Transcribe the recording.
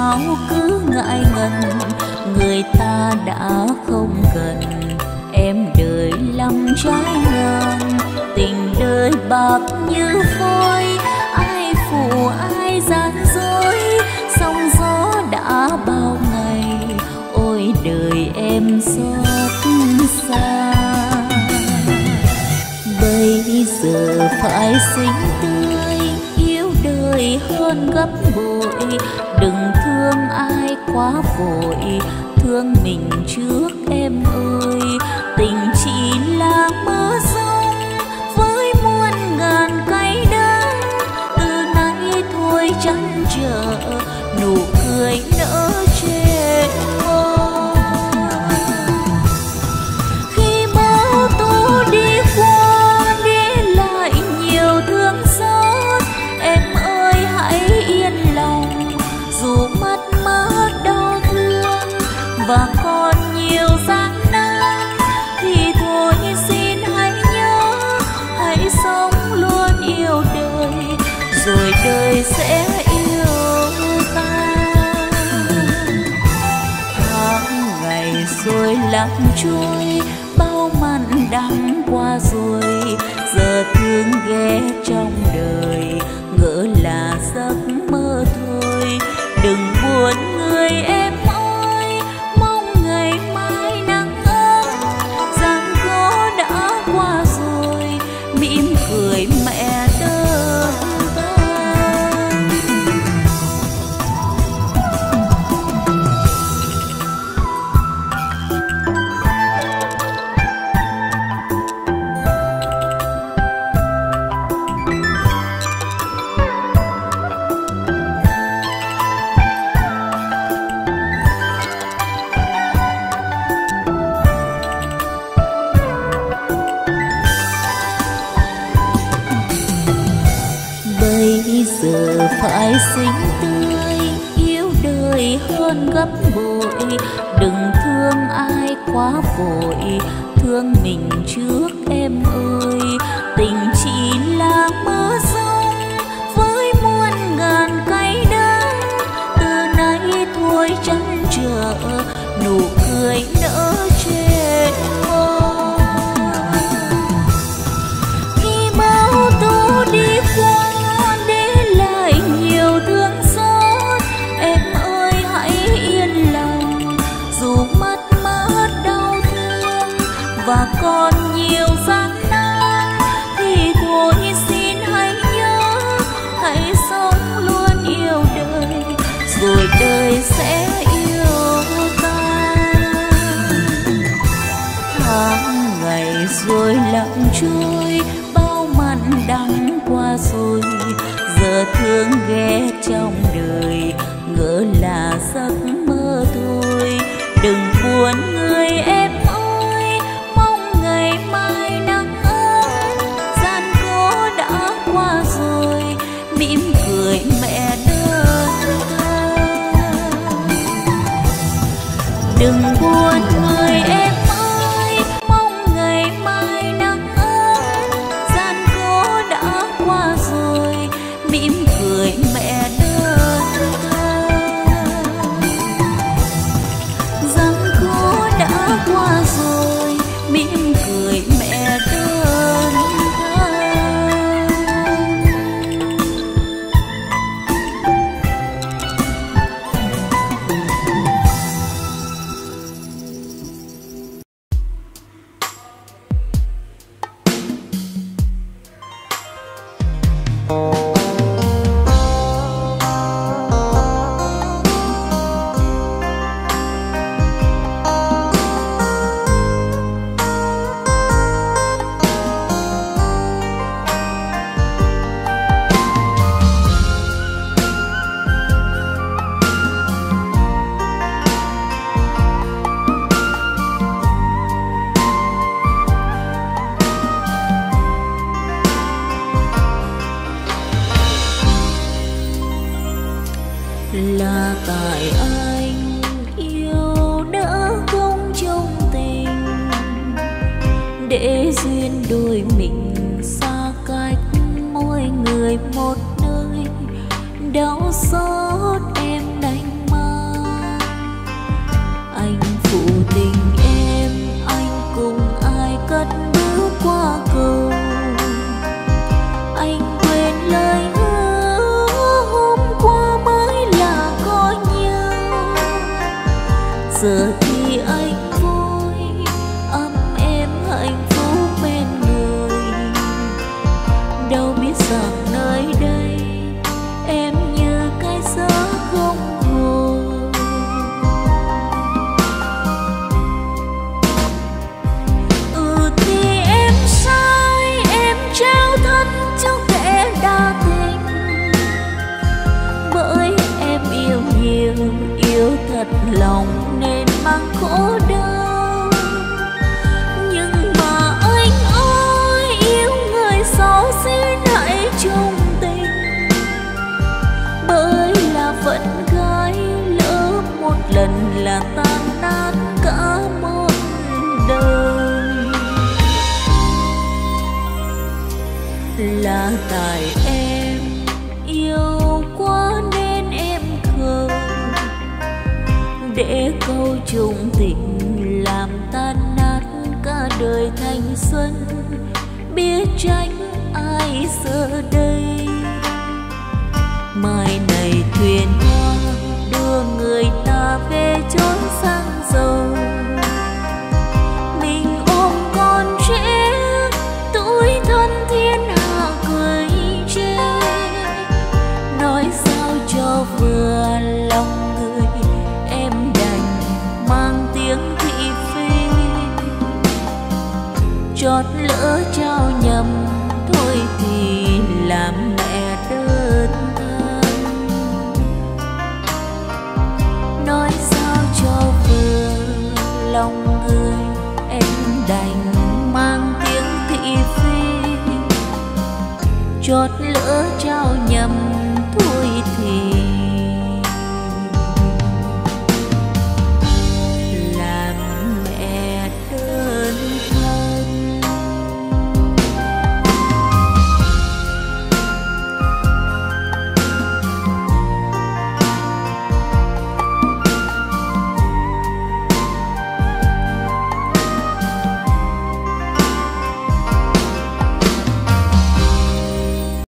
sao cứ ngại ngần, người ta đã không cần. Em đời lắm trái ngang, tình đời bạc như phôi, ai phụ ai gian dối, sóng gió đã bao ngày, ôi đời em xót xa. Bây giờ phải xinh tươi, yêu đời hơn gấp bội, đừng thương ai quá vội, thương mình trước em ơi. Tình chỉ là mơ rông với muôn ngàn cay đắng, từ nay thôi chăn trở nụ cười nỡ trên môi. Khi bao tố đi qua để lại nhiều thương xót, em ơi hãy yên lòng, dù mất mát đau thương và còn nhiều gian nan, thì thôi xin hãy nhớ, hãy sống luôn yêu đời, rồi đời sẽ yêu ta. Tháng ngày rồi lặng trôi, bao mặn đắng qua rồi, giờ thương ghé trong đời, ngỡ là giấc mơ thôi. Đừng buồn người em ơi, mong ngày mai nắng ấm, gian khó đã qua rồi, mỉm cười mẹ đỡ ta. Bây giờ phải xinh tươi, yêu đời hơn gấp bội, đừng thương ai quá vội, thương mình trước em ơi. Tình chỉ là mơ rông với muôn ngàn cay đắng, từ nay thôi chăn trở nụ cười nỡ trên môi. Khi bao tố đi qua để lại nhiều thương xót, em ơi hãy yên lòng, dù mất mát đau thương và còn nhiều gian nan, thì thôi xin hãy nhớ, hãy sống luôn yêu đời, rồi đời sẽ yêu ta. Tháng ngày rồi lặng trôi, bao mặn đắng qua rồi, giờ thương ghé trong đời, ngỡ là giấc mơ thôi. Đừng buồn người em ơi, mong ngày mai nắng ấm, gian khó đã qua rồi, mỉm cười mẹ đơn tha. Đừng buồn người em ơi, mong ngày mai nắng ấm, gian khó đã qua rồi, mỉm cười mẹ đơn tha. Gian khó đã qua rồi, mỉm cười mẹ đơn tha. Là tại anh yêu đã không trong tình, để duyên đôi mình xa cách, mỗi người một nơi. Đau xót em đành giờ thì anh vui ấm êm hạnh phúc bên người, đâu biết rằng nơi đây em như cái gió không hồn. Thì em sai, em trao thân cho kẻ đa tình, bởi em yêu nhiều, yêu thật lòng nên mang khổ đau. Nhưng mà anh ơi, yêu người xấu xin hãy chung tình, bởi là phận gái lỡ một lần là tan nát cả một đời. Là tại em yêu quá nên em khờ, để câu chung tình làm tan nát cả đời thanh xuân. Biết tránh ai giờ đây, mai này thuyền hoa đưa người ta về chốn sang giàu. Mình ôm con trẻ tuổi thân thiên hạ cười chê, nói sao cho vừa lòng người em đành mang tiếng thị phi. Chót lỡ trao nhầm thôi thì làm mẹ đơn thân, nói sao cho vừa lòng người em đành mang tiếng thị phi. Chót lỡ trao nhầm